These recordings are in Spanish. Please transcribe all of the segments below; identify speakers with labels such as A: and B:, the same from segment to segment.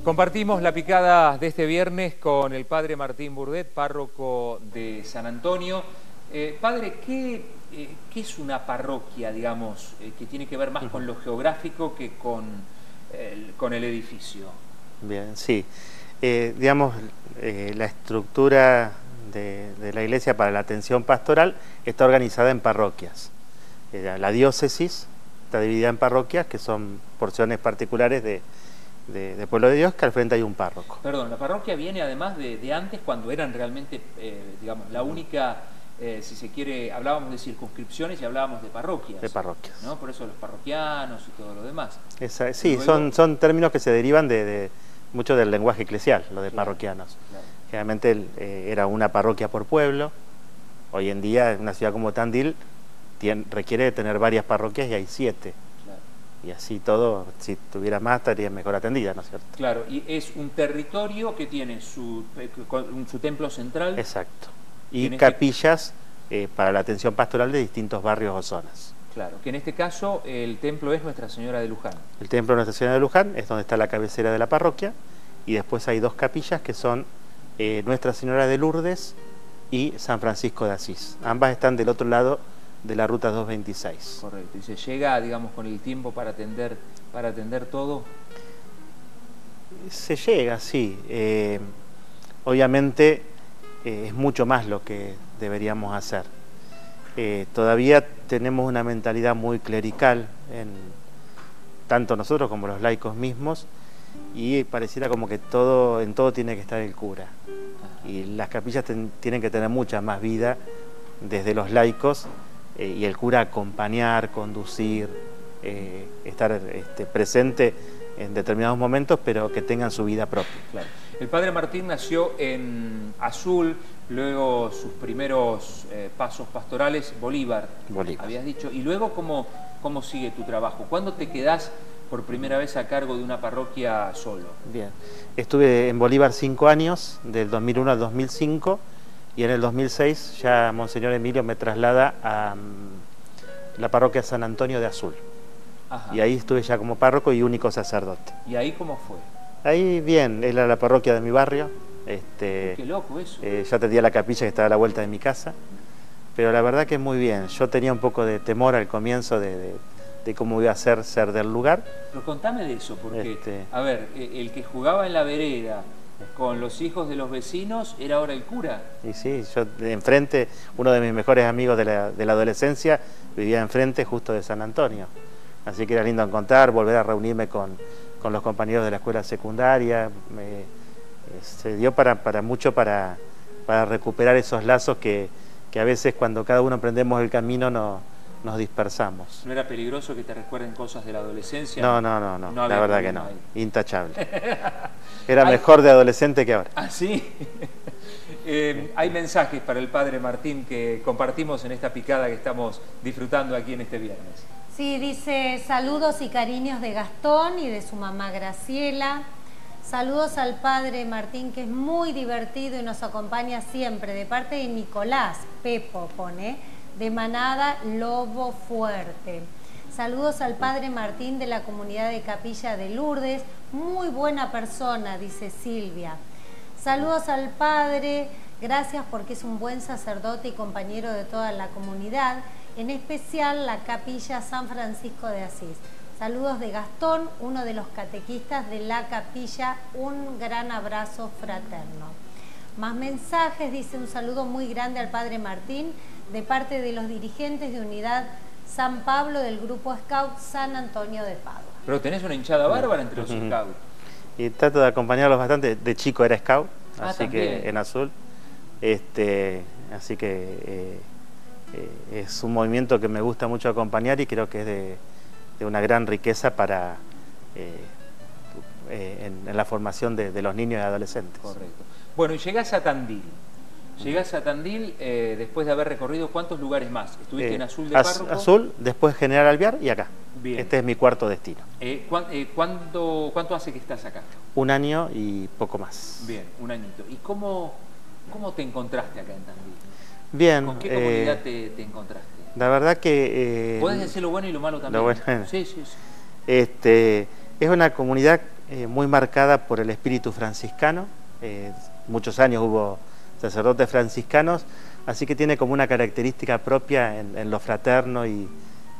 A: Compartimos la picada de este viernes con el padre Martín Burdet, párroco de San Antonio. Padre, ¿qué es una parroquia, digamos, que tiene que ver más con lo geográfico que con el edificio?
B: Bien, sí. Digamos, la estructura de la Iglesia para la atención pastoral está organizada en parroquias. La diócesis está dividida en parroquias, que son porciones particulares de Pueblo de Dios, que al frente hay un párroco.
A: Perdón, la parroquia viene además de antes, cuando eran realmente, digamos, la única, si se quiere, hablábamos de circunscripciones y hablábamos de parroquias.
B: De parroquias.
A: ¿No? Por eso los parroquianos y todo lo demás.
B: Sí, luego, son términos que se derivan mucho del lenguaje eclesial, lo de parroquianos. Claro. Generalmente era una parroquia por pueblo. Hoy en día, en una ciudad como Tandil, requiere de tener varias parroquias y hay 7. Y así todo, si tuviera más, estaría mejor atendida, ¿no es cierto?
A: Claro, y es un territorio que tiene su templo central.
B: Exacto. Y capillas para la atención pastoral de distintos barrios o zonas.
A: Claro, que en este caso el templo es Nuestra Señora de Luján.
B: El templo de Nuestra Señora de Luján es donde está la cabecera de la parroquia, y después hay 2 capillas que son Nuestra Señora de Lourdes y San Francisco de Asís. Ambas están del otro lado de la ruta 226.
A: Correcto. ¿Y se llega, digamos, con el tiempo para atender todo?
B: Se llega, sí. Obviamente es mucho más lo que deberíamos hacer. Todavía tenemos una mentalidad muy clerical, tanto nosotros como los laicos mismos, y pareciera como que en todo tiene que estar el cura. Y las capillas tienen que tener mucha más vida desde los laicos, y el cura acompañar, conducir, estar presente en determinados momentos, pero que tengan su vida propia.
A: Claro. El padre Martín nació en Azul, luego sus primeros pasos pastorales, Bolívar, habías dicho. Y luego, ¿cómo sigue tu trabajo? ¿Cuándo te quedás por primera vez a cargo de una parroquia solo?
B: Bien, estuve en Bolívar 5 años, del 2001 al 2005, y en el 2006 ya Monseñor Emilio me traslada a la parroquia San Antonio de Azul. Ajá. Y ahí estuve ya como párroco y único sacerdote.
A: ¿Y ahí cómo fue?
B: Ahí bien, era la parroquia de mi barrio.
A: Qué loco eso.
B: Ya tenía la capilla que estaba a la vuelta de mi casa, pero la verdad que muy bien. Yo tenía un poco de temor al comienzo de cómo iba a ser del lugar.
A: Pero contame de eso, porque, a ver, el que jugaba en la vereda con los hijos de los vecinos era ahora el cura.
B: Y sí, yo enfrente, uno de mis mejores amigos de la adolescencia vivía enfrente justo de San Antonio. Así que era lindo encontrar, volver a reunirme con los compañeros de la escuela secundaria. Se dio mucho para recuperar esos lazos que a veces cuando cada uno emprendemos el camino nos dispersamos.
A: ¿No era peligroso que te recuerden cosas de la adolescencia?
B: No, la verdad que no, intachable. Era mejor de adolescente que ahora.
A: ¿Ah, sí? Hay mensajes para el padre Martín que compartimos en esta picada que estamos disfrutando aquí en este viernes.
C: Sí, dice saludos y cariños de Gastón y de su mamá Graciela. Saludos al padre Martín, que es muy divertido y nos acompaña siempre, de parte de Nicolás, Pepo pone, de Manada Lobo Fuerte. Saludos al padre Martín de la comunidad de Capilla de Lourdes, muy buena persona, dice Silvia. Saludos al padre, gracias porque es un buen sacerdote y compañero de toda la comunidad, en especial la Capilla San Francisco de Asís. Saludos de Gastón, uno de los catequistas de la capilla, un gran abrazo fraterno. Más mensajes, dice un saludo muy grande al padre Martín, de parte de los dirigentes de Unidad San Pablo del Grupo Scout San Antonio de Padua.
A: Pero tenés una hinchada bárbara entre los scouts.
B: Y trato de acompañarlos bastante. De chico era scout, así
A: también.
B: Que en Azul. Así que es un movimiento que me gusta mucho acompañar y creo que es de una gran riqueza para en la formación de los niños y adolescentes.
A: Correcto. Bueno, y llegás a Tandil. Llegás a Tandil después de haber recorrido ¿cuántos lugares más? ¿Estuviste en Azul de párroco?
B: Azul, después General Alvear y acá.
A: Bien.
B: Este es mi 4º destino.
A: ¿Cuánto hace que estás acá?
B: 1 año y poco más.
A: Bien, 1 añito. ¿Y cómo te encontraste acá en Tandil?
B: Bien.
A: ¿Con qué comunidad te encontraste?
B: La verdad que...
A: Podés decir lo bueno y lo malo también.
B: Lo bueno.
A: Sí.
B: Es una comunidad muy marcada por el espíritu franciscano. Muchos años hubo sacerdotes franciscanos, así que tiene como una característica propia en lo fraterno y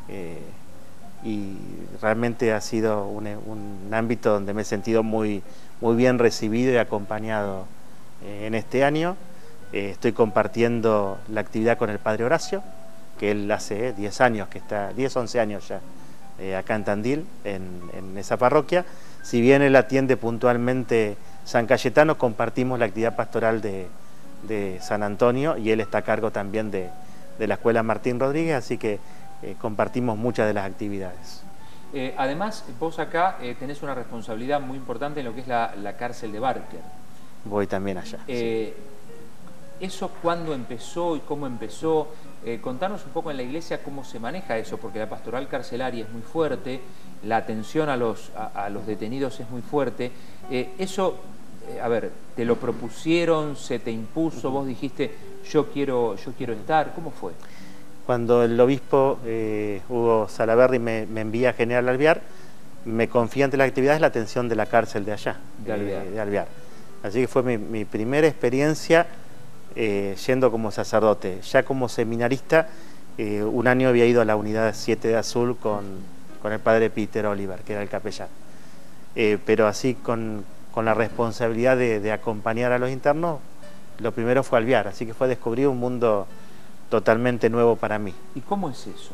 B: realmente ha sido un ámbito donde me he sentido muy bien recibido y acompañado en este año. Estoy compartiendo la actividad con el Padre Horacio, que él hace 10 años que está, 11 años ya, acá en Tandil, en esa parroquia. Si bien él atiende puntualmente San Cayetano, compartimos la actividad pastoral de San Antonio y él está a cargo también de la Escuela Martín Rodríguez, así que compartimos muchas de las actividades.
A: Además, vos acá tenés una responsabilidad muy importante en lo que es la cárcel de Barker.
B: Voy también allá. Sí.
A: ¿Eso cuándo empezó y cómo empezó? Contanos un poco en la iglesia cómo se maneja eso, porque la pastoral carcelaria es muy fuerte, la atención a los detenidos es muy fuerte. Eso, a ver, ¿te lo propusieron, se te impuso, vos dijiste yo quiero estar? ¿Cómo fue?
B: Cuando el obispo Hugo Salaverry me envía a General Alvear, me confía ante las actividades la atención de la cárcel de allá, de Alvear. Así que fue mi primera experiencia yendo como sacerdote. Ya como seminarista, un año había ido a la unidad 7 de Azul con el padre Peter Oliver, que era el capellán. Pero así con la responsabilidad de acompañar a los internos, lo primero fue Alvear, así que fue descubrir un mundo totalmente nuevo para mí.
A: ¿Y cómo es eso?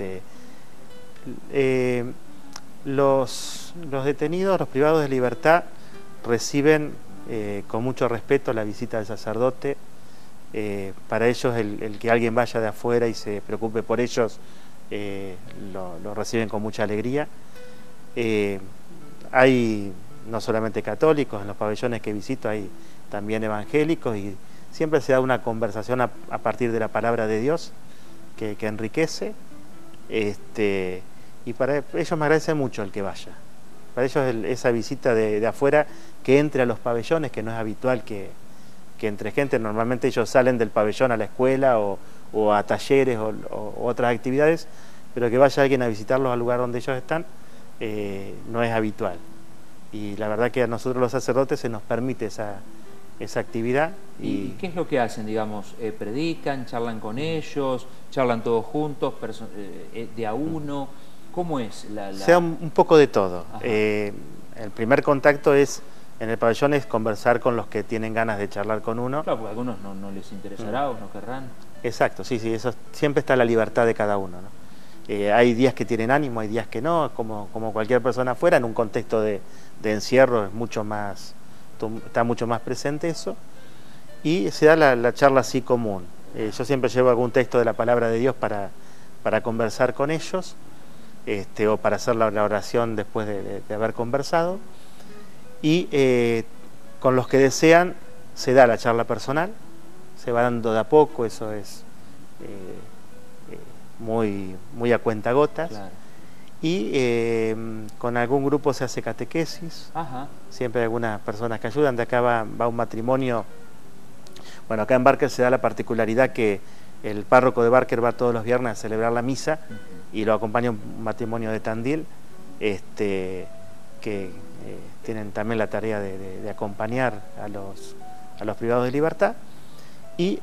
B: Los detenidos, los privados de libertad, reciben con mucho respeto la visita del sacerdote. Para ellos el que alguien vaya de afuera y se preocupe por ellos, lo reciben con mucha alegría. Hay no solamente católicos, en los pabellones que visito hay también evangélicos, y siempre se da una conversación a partir de la palabra de Dios que enriquece. Y para ellos me agradece mucho el que vaya. Para ellos esa visita de afuera, que entre a los pabellones, que no es habitual que entre gente. Normalmente ellos salen del pabellón a la escuela o a talleres o otras actividades, pero que vaya alguien a visitarlos al lugar donde ellos están no es habitual. Y la verdad que a nosotros los sacerdotes se nos permite esa actividad.
A: ¿Y qué es lo que hacen, digamos? ¿Predican, charlan con ellos, charlan todos juntos, de a uno? ¿Cómo es
B: Sea un poco de todo. El primer contacto en el pabellón es conversar con los que tienen ganas de charlar con uno.
A: Claro, porque a algunos no les interesará o no querrán.
B: Exacto, sí, eso siempre está la libertad de cada uno, ¿no? Hay días que tienen ánimo, hay días que no, como cualquier persona afuera, en un contexto de encierro es mucho más, está mucho más presente eso, y se da la charla así común. Yo siempre llevo algún texto de la palabra de Dios para conversar con ellos, o para hacer la oración después de haber conversado. Y con los que desean se da la charla personal, se va dando de a poco, eso es muy a cuentagotas. Claro. Y con algún grupo se hace catequesis. Ajá. Siempre hay algunas personas que ayudan. De acá va un matrimonio. Bueno, acá en Barker se da la particularidad que el párroco de Barker va todos los viernes a celebrar la misa, y lo acompaña un matrimonio de Tandil, que tienen también la tarea de acompañar a los privados de libertad. Y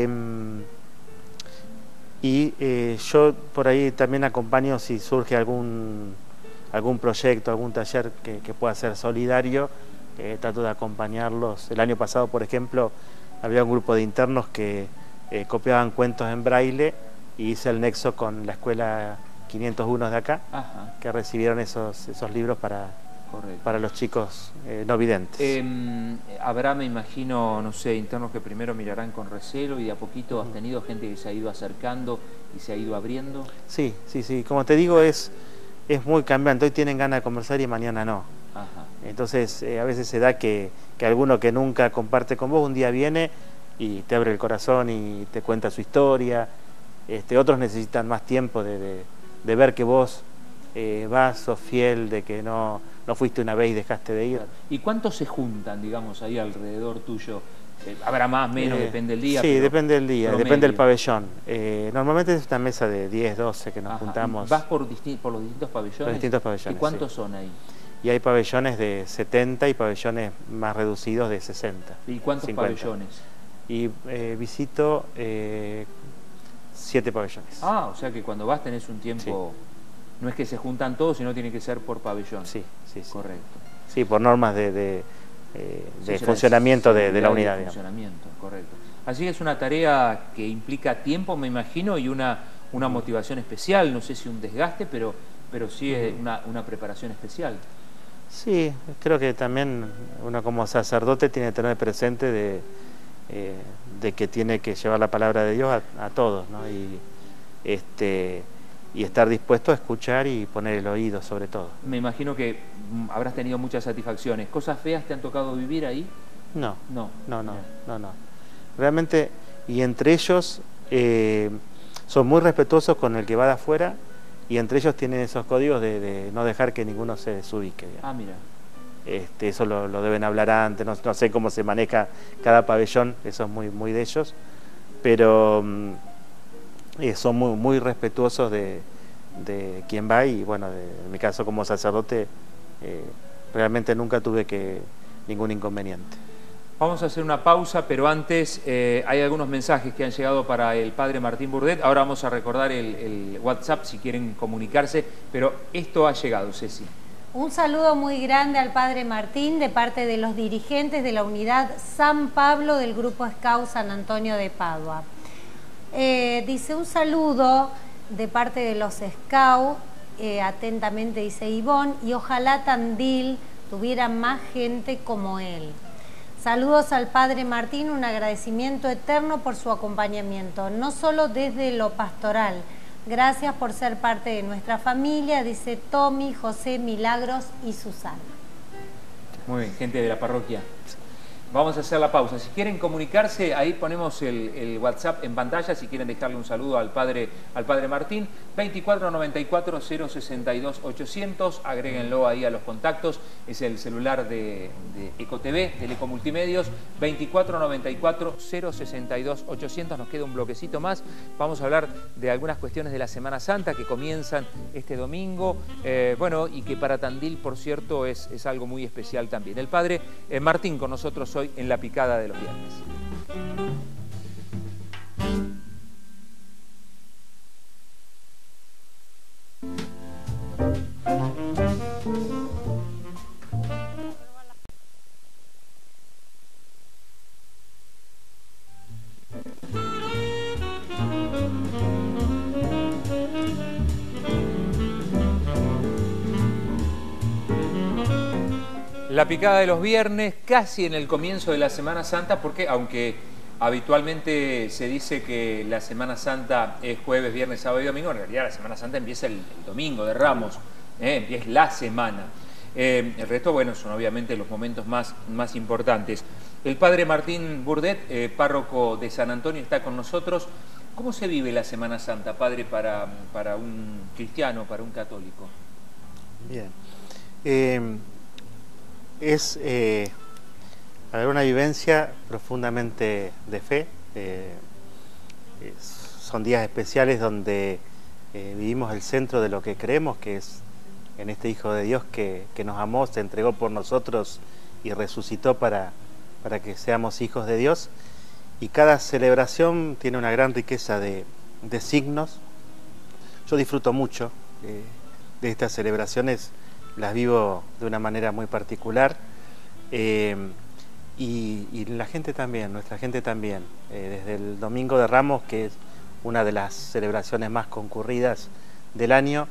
B: yo por ahí también acompaño si surge algún proyecto, algún taller que pueda ser solidario, trato de acompañarlos. El año pasado, por ejemplo, había un grupo de internos que copiaban cuentos en braille, y hice el nexo con la escuela 501 de acá. Ajá. Que recibieron esos libros para los chicos no videntes.
A: Habrá, me imagino, no sé, internos que primero mirarán con recelo, y de a poquito has tenido gente que se ha ido acercando y se ha ido abriendo.
B: Sí, como te digo, es muy cambiante. Hoy tienen ganas de conversar y mañana no. Ajá. Entonces a veces se da que alguno que nunca comparte con vos un día viene y te abre el corazón y te cuenta su historia. Otros necesitan más tiempo de ver que vos sos fiel, de que no fuiste una vez y dejaste de ir.
A: ¿Y cuántos se juntan, digamos, ahí alrededor tuyo? ¿Habrá más, menos, depende del día?
B: Sí, depende del día, depende del pabellón. Normalmente es una mesa de 10, 12 que nos juntamos.
A: ¿Vas por los distintos pabellones?
B: Los distintos pabellones,
A: ¿Y cuántos son ahí?
B: y hay pabellones de 70 y pabellones más reducidos de 60.
A: ¿Y cuántos
B: 50.
A: pabellones?
B: Y visito 7 pabellones.
A: Ah, o sea que cuando vas tenés un tiempo, no es que se juntan todos, sino tiene que ser por pabellón.
B: Sí.
A: Correcto.
B: Sí, por normas de funcionamiento de la unidad.
A: Funcionamiento, correcto. Así que es una tarea que implica tiempo, me imagino, y una motivación especial, no sé si un desgaste, pero sí es una preparación especial.
B: Sí, creo que también uno como sacerdote tiene que tener presente de que tiene que llevar la palabra de Dios a todos, ¿no? Y estar dispuesto a escuchar y poner el oído sobre todo.
A: Me imagino que habrás tenido muchas satisfacciones. ¿Cosas feas te han tocado vivir ahí?
B: No.
A: No.
B: Realmente, y entre ellos son muy respetuosos con el que va de afuera, y entre ellos tienen esos códigos de no dejar que ninguno se desubique.
A: Ah, mira.
B: Eso lo deben hablar antes, no sé cómo se maneja cada pabellón, eso es muy de ellos, pero son muy respetuosos de quien va, y bueno, en mi caso como sacerdote realmente nunca tuve ningún inconveniente.
A: Vamos a hacer una pausa, pero antes hay algunos mensajes que han llegado para el padre Martín Burdet. Ahora vamos a recordar el WhatsApp si quieren comunicarse, pero esto ha llegado, Ceci.
C: Un saludo muy grande al padre Martín de parte de los dirigentes de la unidad San Pablo del Grupo Scout San Antonio de Padua. Dice un saludo de parte de los Scout, atentamente dice Ivonne, y ojalá Tandil tuviera más gente como él. Saludos al padre Martín, un agradecimiento eterno por su acompañamiento, no solo desde lo pastoral. Gracias por ser parte de nuestra familia, dice Tommy, José, Milagros y Susana.
A: Muy bien, gente de la parroquia. Vamos a hacer la pausa. Si quieren comunicarse, ahí ponemos el WhatsApp en pantalla, si quieren dejarle un saludo al padre Martín, 2494 062 800, agréguenlo ahí a los contactos, es el celular de EcoTV, Teleco Multimedios, 2494 062 800, nos queda un bloquecito más, vamos a hablar de algunas cuestiones de la Semana Santa que comienzan este domingo, bueno, y que para Tandil, por cierto, es algo muy especial también. El padre Martín con nosotros hoy en La Picada de los Viernes. La Picada de los Viernes, casi en el comienzo de la Semana Santa, porque aunque habitualmente se dice que la Semana Santa es jueves, viernes, sábado y domingo, en realidad la Semana Santa empieza el domingo de Ramos, empieza la semana. El resto, bueno, son obviamente los momentos más importantes. El padre Martín Burdet, párroco de San Antonio, está con nosotros. ¿Cómo se vive la Semana Santa, padre, para un cristiano, para un católico?
B: Bien. Es una vivencia profundamente de fe. Son días especiales donde vivimos el centro de lo que creemos, que es en este Hijo de Dios que nos amó, se entregó por nosotros y resucitó para que seamos hijos de Dios. Y cada celebración tiene una gran riqueza de signos. Yo disfruto mucho de estas celebraciones, las vivo de una manera muy particular, y la gente también, nuestra gente también, desde el Domingo de Ramos, que es una de las celebraciones más concurridas del año,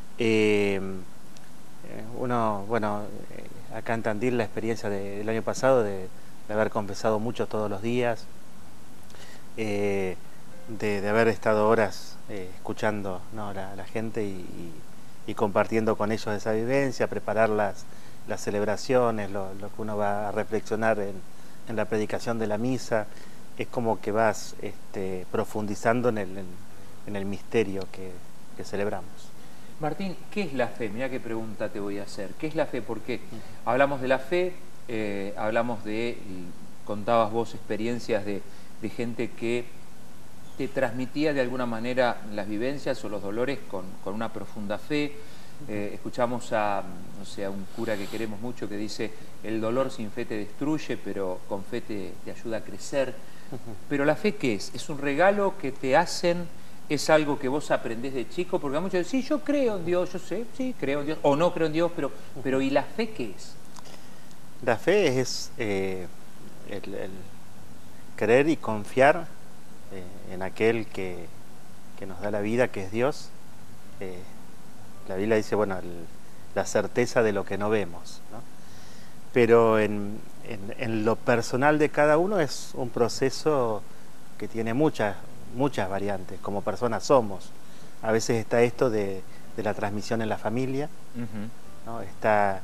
B: acá en Tandil la experiencia del año pasado de haber confesado mucho todos los días, de haber estado horas escuchando, ¿no?, la gente y compartiendo con ellos esa vivencia, preparar las celebraciones, lo que uno va a reflexionar en la predicación de la misa. Es como que vas profundizando en el misterio que celebramos.
A: Martín, ¿qué es la fe? Mirá qué pregunta te voy a hacer. ¿Qué es la fe? Porque hablamos de la fe, hablamos contabas vos experiencias de gente que te transmitía de alguna manera las vivencias o los dolores con una profunda fe. Escuchamos a, no sé, a un cura que queremos mucho que dice: el dolor sin fe te destruye, pero con fe te ayuda a crecer. Pero la fe, ¿qué es? ¿Es un regalo que te hacen? ¿Es algo que vos aprendés de chico? Porque muchos dicen: sí, yo creo en Dios, yo sé, sí, creo en Dios, o no creo en Dios, pero ¿y la fe qué es?
B: La fe es el creer y confiar en aquel que nos da la vida, que es Dios. La Biblia dice, bueno, la certeza de lo que no vemos, ¿no? Pero en lo personal de cada uno es un proceso que tiene muchas variantes. Como personas somos. A veces está esto de la transmisión en la familia, ¿no? Está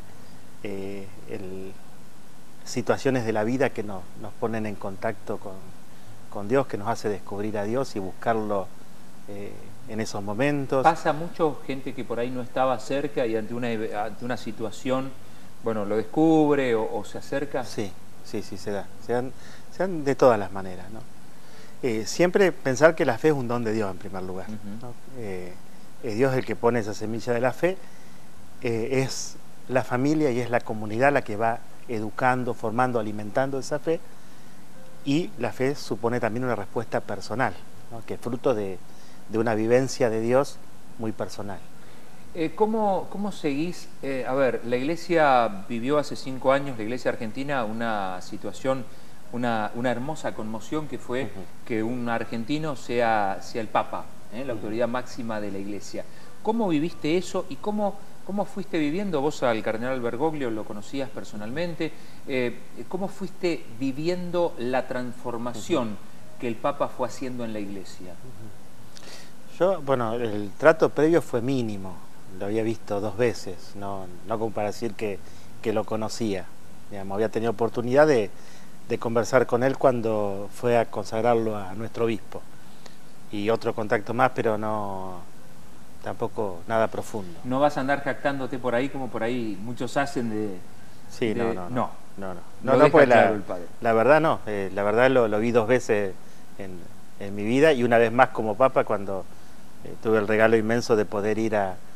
B: situaciones de la vida que nos ponen en contacto con Dios, que nos hace descubrir a Dios y buscarlo en esos momentos.
A: Pasa mucho gente que por ahí no estaba cerca y ante una situación, bueno, lo descubre o se acerca.
B: Sí, se da. Se dan de todas las maneras, ¿no? Siempre pensar que la fe es un don de Dios en primer lugar, ¿no? Es Dios el que pone esa semilla de la fe, es la familia y es la comunidad la que va educando, formando, alimentando esa fe, y la fe supone también una respuesta personal, ¿no? Que es fruto de una vivencia de Dios muy personal.
A: ¿Cómo seguís? A ver, la Iglesia vivió hace 5 años, la Iglesia argentina, una situación, una hermosa conmoción que fue que un argentino sea el Papa, la autoridad máxima de la Iglesia. ¿Cómo viviste eso y cómo fuiste viviendo? Vos al cardenal Bergoglio lo conocías personalmente. ¿Cómo fuiste viviendo la transformación que el Papa fue haciendo en la Iglesia?
B: Yo, bueno, el trato previo fue mínimo. Lo había visto 2 veces, no como para decir que lo conocía. Digamos, había tenido oportunidad de conversar con él cuando fue a consagrarlo a nuestro obispo. Y otro contacto más, pero tampoco nada profundo.
A: ¿No vas a andar jactándote por ahí como por ahí muchos hacen de...?
B: Sí, no,
A: pues
B: claro el padre. La verdad no, la verdad lo vi 2 veces en mi vida, y una vez más como Papa cuando tuve el regalo inmenso de poder ir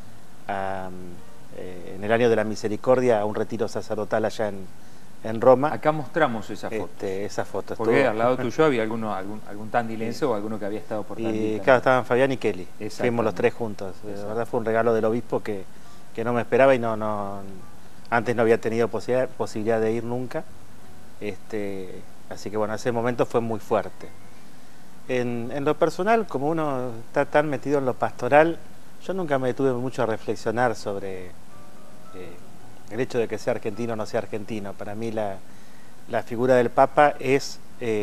B: en el año de la misericordia a un retiro sacerdotal allá en Roma.
A: Acá mostramos esa foto.
B: Esa foto.
A: Porque al lado tuyo había algún tandilense o alguno que había estado por Tandil.
B: Y claro, estaban Fabián y Kelly. Fuimos los 3 juntos. La verdad fue un regalo del obispo que no me esperaba y antes no había tenido posibilidad de ir nunca. Así que bueno, ese momento fue muy fuerte. En lo personal, como uno está tan metido en lo pastoral, yo nunca me detuve mucho a reflexionar sobre el hecho de que sea argentino o no sea argentino. Para mí la figura del Papa es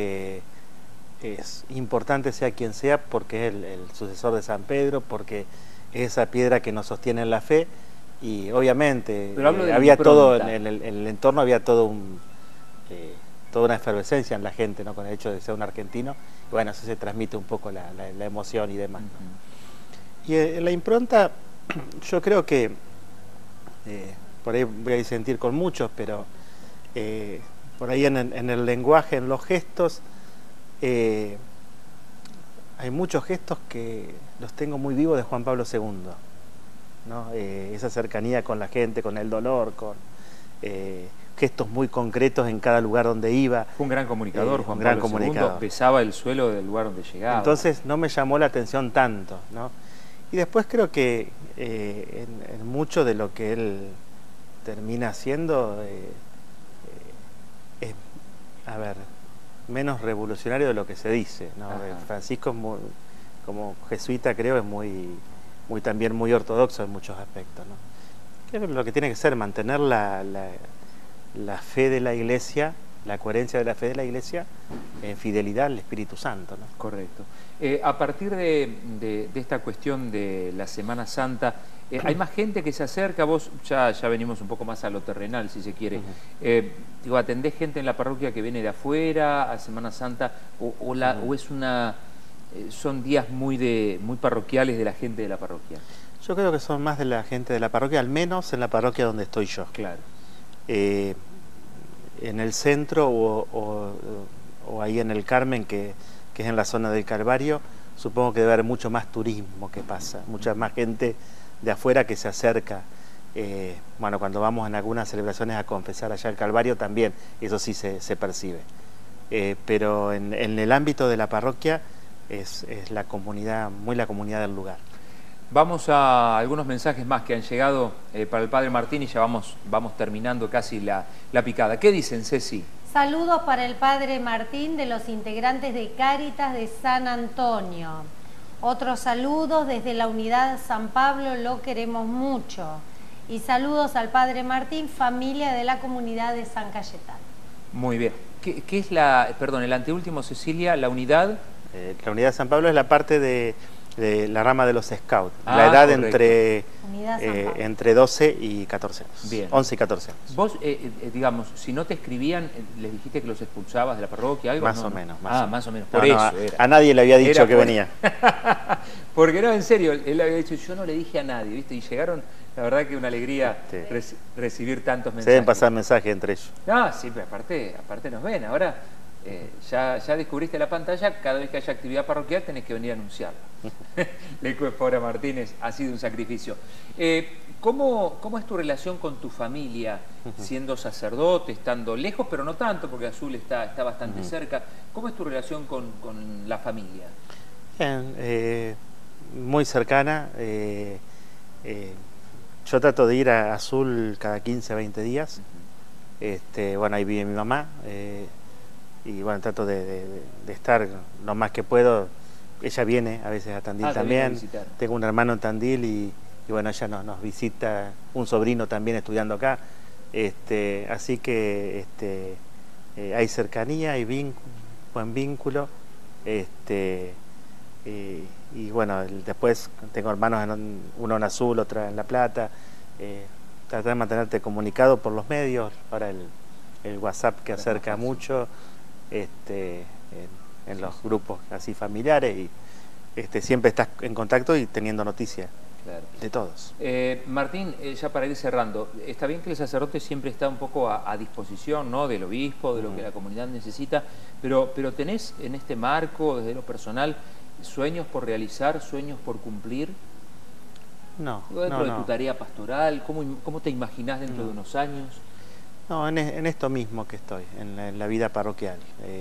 B: importante, sea quien sea, porque es el sucesor de San Pedro, porque es esa piedra que nos sostiene en la fe, y obviamente había todo en el entorno, había todo toda una efervescencia en la gente, ¿no? Con el hecho de ser un argentino, y bueno, eso se transmite un poco la emoción y demás, ¿no? Y en la impronta, yo creo que por ahí voy a disentir con muchos, pero por ahí en el lenguaje, en los gestos, hay muchos gestos que los tengo muy vivos de Juan Pablo II, ¿no? Esa cercanía con la gente, con el dolor, con gestos muy concretos en cada lugar donde iba.
A: Fue un gran comunicador, Juan Pablo II, besaba el suelo del lugar donde llegaba.
B: Entonces no me llamó la atención tanto, ¿no? Y después creo que en mucho de lo que él termina haciendo es, a ver, menos revolucionario de lo que se dice, ¿no? Francisco es muy, como jesuita, creo, es también muy ortodoxo en muchos aspectos, ¿no? Creo que lo que tiene que ser mantener la fe de la Iglesia, la coherencia de la fe de la Iglesia en fidelidad al Espíritu Santo, ¿no?
A: Correcto. A partir de esta cuestión de la Semana Santa, ¿hay más gente que se acerca? Vos ya venimos un poco más a lo terrenal, si se quiere. Digo, ¿atendés gente en la parroquia que viene de afuera a Semana Santa? ¿O es son días muy parroquiales de la gente de la parroquia?
B: Yo creo que son más de la gente de la parroquia, al menos en la parroquia donde estoy yo.
A: Claro.
B: En el centro o ahí en el Carmen, que es en la zona del Calvario, supongo que debe haber mucho más turismo que pasa, mucha más gente de afuera que se acerca. Bueno, cuando vamos en algunas celebraciones a confesar allá al Calvario también, eso sí se percibe. Pero en el ámbito de la parroquia es la comunidad, muy la comunidad del lugar.
A: Vamos a algunos mensajes más que han llegado para el Padre Martín y ya vamos terminando casi la picada. ¿Qué dicen, Ceci?
C: Saludos para el Padre Martín de los integrantes de Cáritas de San Antonio. Otros saludos desde la unidad San Pablo, lo queremos mucho. Y saludos al Padre Martín, familia de la comunidad de San Cayetano.
A: Muy bien. ¿Qué es el anteúltimo, Cecilia, la unidad?
B: La unidad de San Pablo es la parte de la rama de los scouts, la edad entre 12 y 14 años, bien. 11 y 14 años.
A: Vos, digamos, si no te escribían, ¿les dijiste que los expulsabas de la parroquia? ¿Algo?
B: Más o menos.
A: Más o menos, por eso era.
B: A nadie le había dicho que venía.
A: Porque no, en serio, él había dicho, yo no le dije a nadie, ¿viste? Y llegaron, la verdad que una alegría recibir tantos mensajes.
B: Se deben pasar mensajes entre ellos.
A: Ah, sí, pero aparte nos ven, ahora... ya descubriste la pantalla, cada vez que haya actividad parroquial tenés que venir a anunciarla. Pobre Martínez, ha sido un sacrificio. ¿Cómo es tu relación con tu familia, siendo sacerdote, estando lejos, pero no tanto, porque Azul está bastante cerca? ¿Cómo es tu relación con la familia?
B: Bien, muy cercana. Yo trato de ir a Azul cada 15, 20 días. Bueno, ahí vive mi mamá. Y bueno, trato de estar lo más que puedo. Ella viene a veces a Tandil también. Tengo un hermano en Tandil y bueno, ella nos visita, un sobrino también estudiando acá. Así que hay cercanía, hay buen vínculo. Y bueno, después tengo hermanos, uno en Azul, otro en La Plata. Tratar de mantenerte comunicado por los medios. Ahora el WhatsApp que acerca mucho. En los grupos así familiares y siempre estás en contacto y teniendo noticias de todos.
A: Martín, ya para ir cerrando, está bien que el sacerdote siempre está un poco a disposición, ¿no?, del obispo, de lo que la comunidad necesita, pero ¿tenés en este marco, desde lo personal, sueños por realizar, sueños por cumplir?
B: No.
A: Dentro de tu tarea pastoral, ¿cómo te imaginás dentro de unos años?
B: No, en esto mismo que estoy, en la vida parroquial.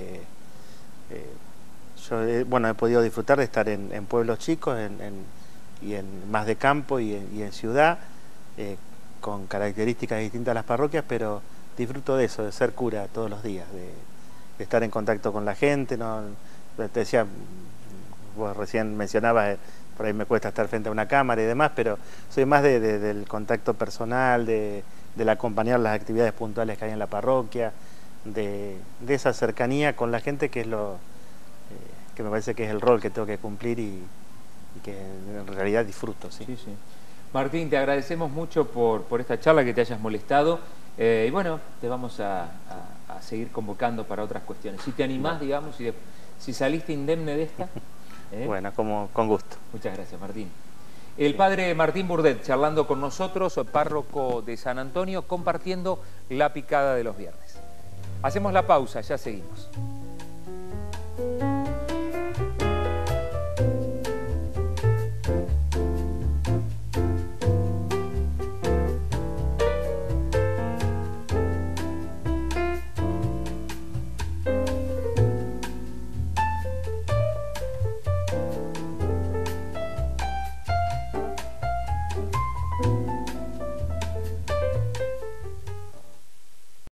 B: Yo he podido disfrutar de estar en pueblos chicos y en más de campo y en ciudad, con características distintas a las parroquias, pero disfruto de eso, de ser cura todos los días, de estar en contacto con la gente. No, te decía, vos recién mencionabas, por ahí me cuesta estar frente a una cámara y demás, pero soy más del contacto personal, del acompañar las actividades puntuales que hay en la parroquia, de esa cercanía con la gente, que es lo que me parece que es el rol que tengo que cumplir y que en realidad disfruto. Sí.
A: Sí. Martín, te agradecemos mucho por esta charla, que te hayas molestado, y bueno, te vamos a seguir convocando para otras cuestiones. Si te animás, digamos, si saliste indemne de esta.
B: Bueno, con gusto.
A: Muchas gracias, Martín. El Padre Martín Burdet charlando con nosotros, párroco de San Antonio, compartiendo la picada de los viernes. Hacemos la pausa, ya seguimos.